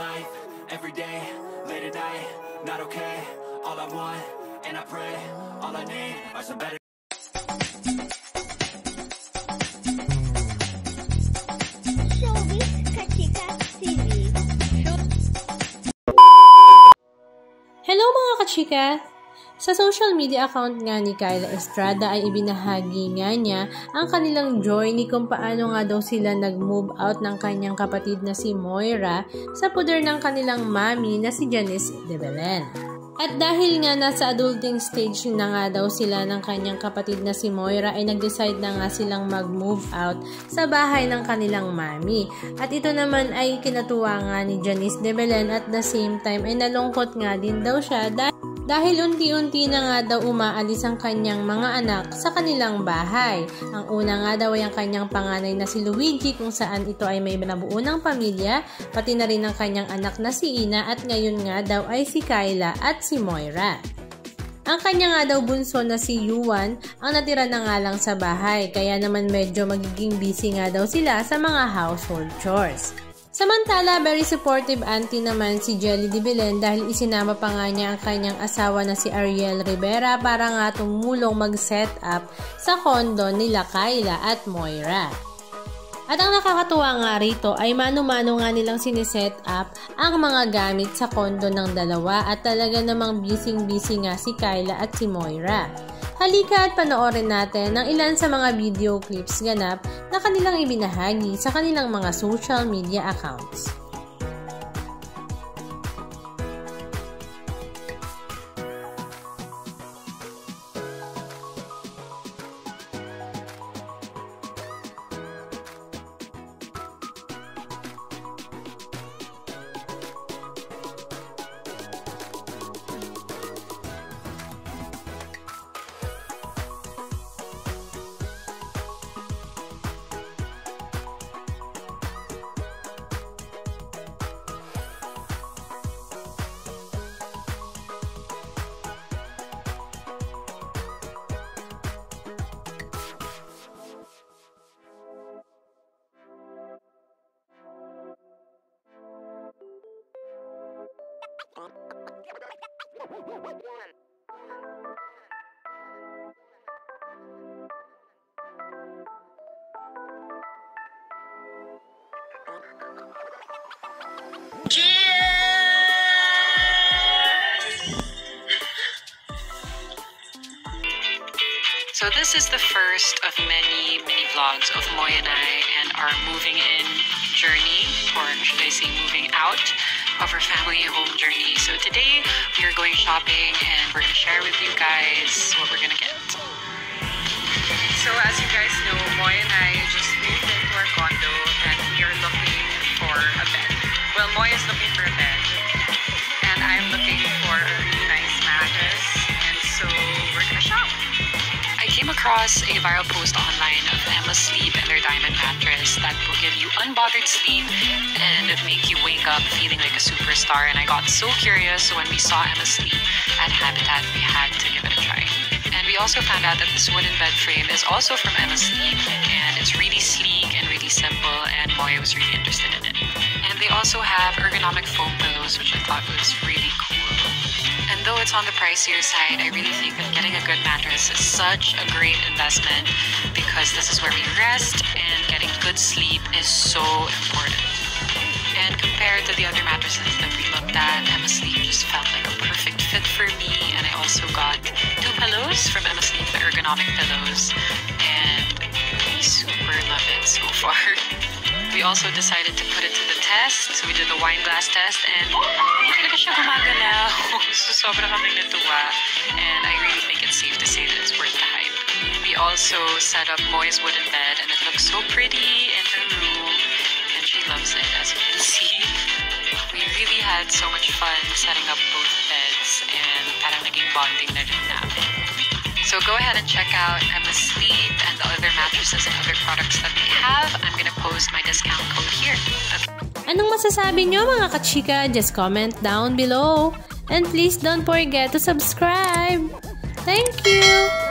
life, every day, late at night, not okay. All I want, and I pray, all I need are some better. Hello mga kachika! Sa social media account nga ni Kyla Estrada ay ibinahagi nga niya ang kanilang journey kung paano nga daw sila nag-move out ng kanyang kapatid na si Moira sa poder ng kanilang mami na si Janice de Belen. At dahil nga nasa adulting stage na nga daw sila ng kanyang kapatid na si Moira ay nag-decide na nga silang mag-move out sa bahay ng kanilang mami. At ito naman ay kinatuwa nga ni Janice de Belen at the same time ay nalungkot nga din daw siya dahil unti-unti na nga daw umaalis ang kanyang mga anak sa kanilang bahay. Ang una nga daw ay ang kanyang panganay na si Luigi kung saan ito ay may nabuo ng pamilya, pati na rin ang kanyang anak na si Ina at ngayon nga daw ay si Kyla at si Moira. Ang kanya nga daw bunso na si Yuan ang natira na nga lang sa bahay kaya naman medyo magiging busy nga daw sila sa mga household chores. Samantala, very supportive auntie naman si Jelly de Belen dahil isinama pa nga niya ang kanyang asawa na si Ariel Rivera para nga tumulong mag-set up sa kondo nila Kyla at Moira. At ang nakakatuwa nga rito ay mano-mano nga nilang siniset up ang mga gamit sa kondo ng dalawa at talaga namang busy-busy nga si Kyla at si Moira. Halika at panoorin natin ang ilan sa mga video clips ganap na kanilang ibinahagi sa kanilang mga social media accounts. So this is the first of many vlogs of Moy and I and our moving in journey, or should I say moving out of our family home journey. So today we are going shopping and we're going to share with you guys what we're going to get. So as you guys know, Moy and I just moved into our condo and we are looking for a bed. Well, Moy is looking for a bed and I'm looking for a really nice mattress, and so we're going to shop. I came across a viral post online of Emma Sleep and their diamond mattress that will give you unbothered sleep and make you wake up feeling like a superstar, and I got so curious when we saw Emma Sleep at Habitat. We had to give it a try. And we also found out that this wooden bed frame is also from Emma Sleep, and it's really sleek and really simple, and Moy was really interested in it. And they also have ergonomic foam pillows, which I thought was really cool. And though it's on the pricier side, I really think that getting a good mattress is such a great investment because this is where we rest, and getting good sleep is so important. And compared to the other mattresses that we looked at, Emma Sleep just felt like a perfect fit for me, and I also got 2 pillows from Emma Sleep, the ergonomic pillows, and I super love it so far. We also decided to put it to the test. So we did the wine glass test and talaga siya gumagalaw. So sobrang kaming natuwa, and I really think it's safe to say that it's worth the hype. We also set up Moy's wooden bed and it looks so pretty in her room, and she loves it, as you can see. We really had so much fun setting up both beds, and parang naging bonding na rin namin. So go ahead and check out Emma Sleep and the other mattresses and other products that we have. I'm gonna post my discount code here. Okay. Anong masasabi nyo mga kachika? Just comment down below. And please don't forget to subscribe. Thank you!